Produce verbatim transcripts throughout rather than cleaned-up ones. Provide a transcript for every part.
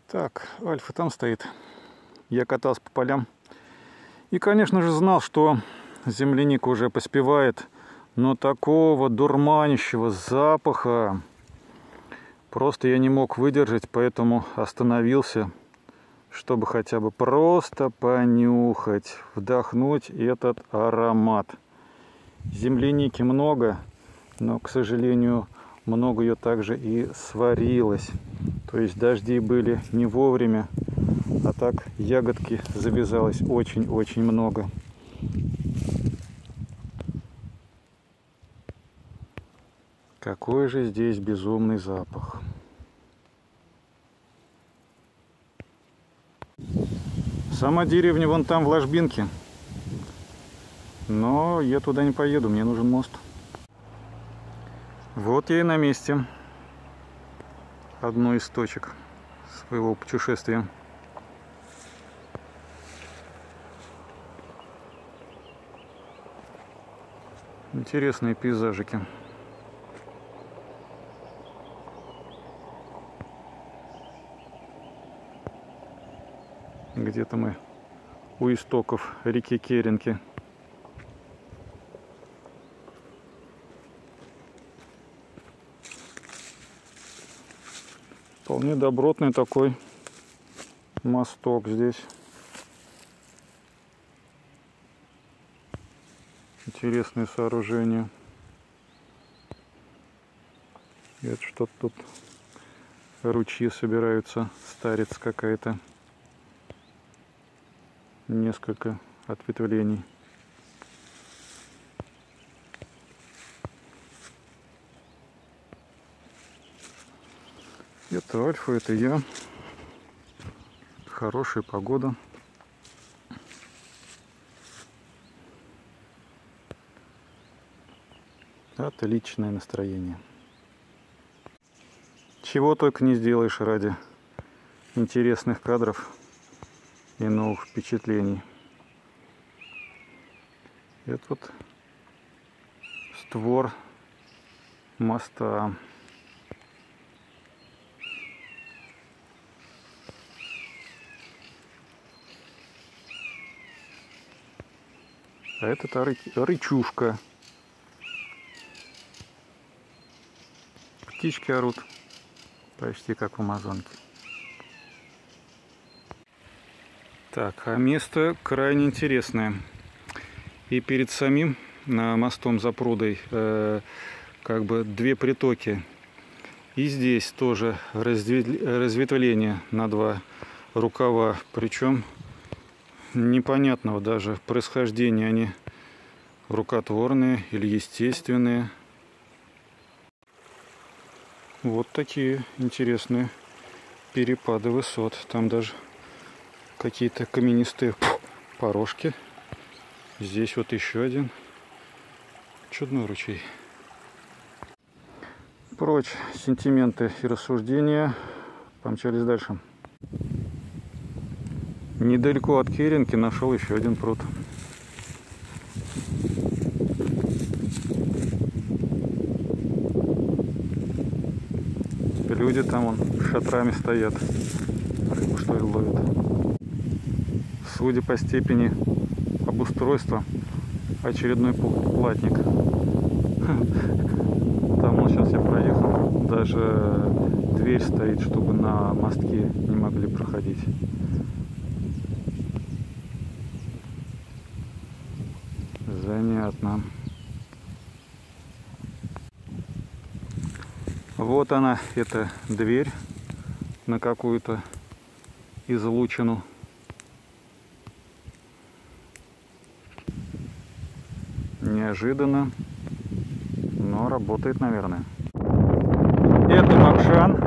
Так, Альфа там стоит. Я катался по полям. И, конечно же, знал, что земляника уже поспевает. Но такого дурманящего запаха просто я не мог выдержать, поэтому остановился, чтобы хотя бы просто понюхать, вдохнуть этот аромат. Земляники много, но, к сожалению, много ее также и сварилось. То есть дожди были не вовремя, а так ягодки завязалось очень-очень много. Какой же здесь безумный запах. Сама деревня вон там, в ложбинке. Но я туда не поеду, мне нужен мост. Вот я и на месте. Одной из точек своего путешествия. Интересные пейзажики. Где-то мы у истоков реки Керенки. Вполне добротный такой мосток здесь. Интересное сооружение. И это что-то тут ручьи собираются. Старец какая-то. Несколько ответвлений. Это Альфа, это я. Хорошая погода. Отличное настроение. Чего только не сделаешь ради интересных кадров и новых впечатлений. Это вот створ моста. А это ры... рычушка. Птички орут почти как в Амазонке. Так, а место крайне интересное. И перед самим на мостом за прудой э, как бы две притоки. И здесь тоже разветвление на два рукава. Причем непонятного даже происхождения. Они рукотворные или естественные. Вот такие интересные перепады высот. Там даже какие-то каменистые порожки. Здесь вот еще один чудной ручей. Прочь сентименты и рассуждения. Помчались дальше. Недалеко от Керенки нашел еще один пруд. Люди там вон шатрами стоят. Рыбу что ли ловят. Судя по степени обустройства, очередной платник. Там он сейчас я проехал. Даже дверь стоит, чтобы на мостке не могли проходить. Занятно. Вот она, эта дверь на какую-то излучину. Неожиданно, но работает, наверное. Это Макшан.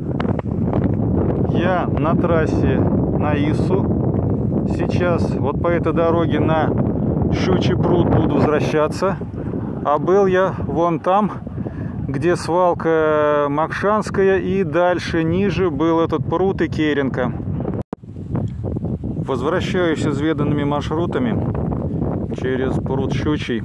Я на трассе на Ису. Сейчас вот по этой дороге на Щучий пруд буду возвращаться. А был я вон там, где свалка Макшанская, и дальше ниже был этот пруд и Керенка. Возвращаюсь изведанными маршрутами через пруд Щучий.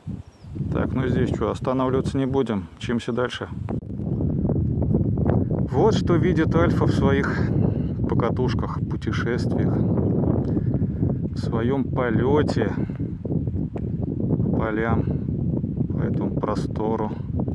Так, ну здесь что, останавливаться не будем, мчимся дальше. Вот что видит Альфа в своих покатушках, путешествиях, в своем полете по полям, по этому простору.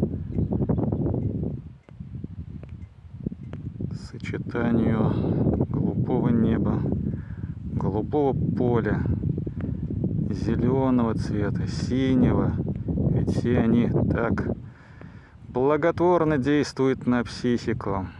Сочетанию голубого неба, голубого поля, зеленого цвета, синего. Ведь все они так благотворно действуют на психику.